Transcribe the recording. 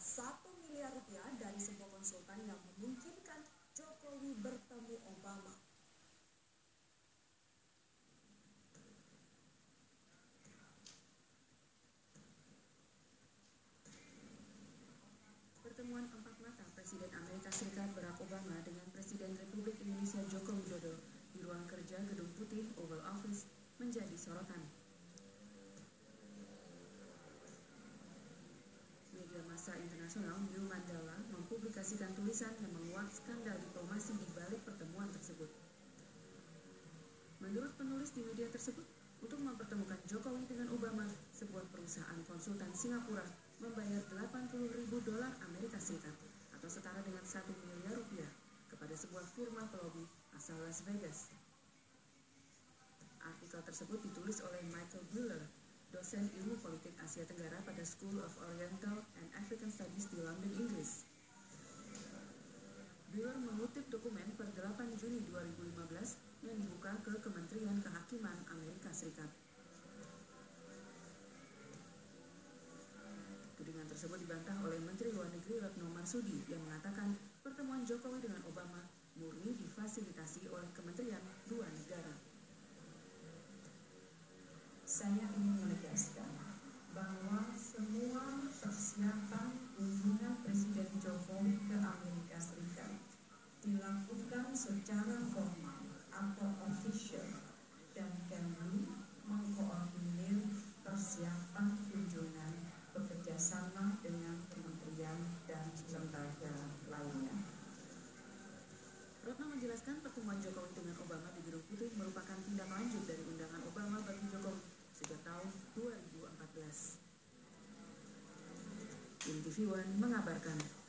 1 miliar rupiah dari sebuah konsultan yang memungkinkan Jokowi bertemu Obama. Pertemuan empat mata Presiden Amerika Serikat Barack Obama dengan Presiden Republik Indonesia Joko Widodo di ruang kerja Gedung Putih Oval Office menjadi sorotan. Media massa internasional New Mandela mempublikasikan tulisan yang menguak skandal diplomasi di balik pertemuan tersebut. Menurut penulis di media tersebut, untuk mempertemukan Jokowi dengan Obama, sebuah perusahaan konsultan Singapura membayar $80.000 Amerika Serikat atau setara dengan 1 miliar rupiah kepada sebuah firma pelobi asal Las Vegas. Artikel tersebut ditulis oleh Michael Buller, dosen ilmu politik Asia Tenggara pada School of Oriental and African Studies di London, Inggris. Buller mengutip dokumen per 8 Juni 2015 yang dibuka ke Kementerian Kehakiman Amerika Serikat. Tudingan tersebut dibantah oleh Menteri Luar Negeri Retno Marsudi yang mengatakan pertemuan Jokowi dengan Obama murni difasilitasi oleh kementerian dua negara. Saya ingin menegaskan bahwa semua persiapan kunjungan Presiden Jokowi ke Amerika Serikat dilakukan secara formal atau official dan Kemlu mengkoordinir persiapan kunjungan bekerjasama dengan kementerian dan lembaga lainnya. Retno menjelaskan pertemuan Jokowi dengan Obama di Gedung Putih merupakan tindak lanjut dari undangan Obama bagi Jokowi sejak tahun 2014. TV One mengabarkan.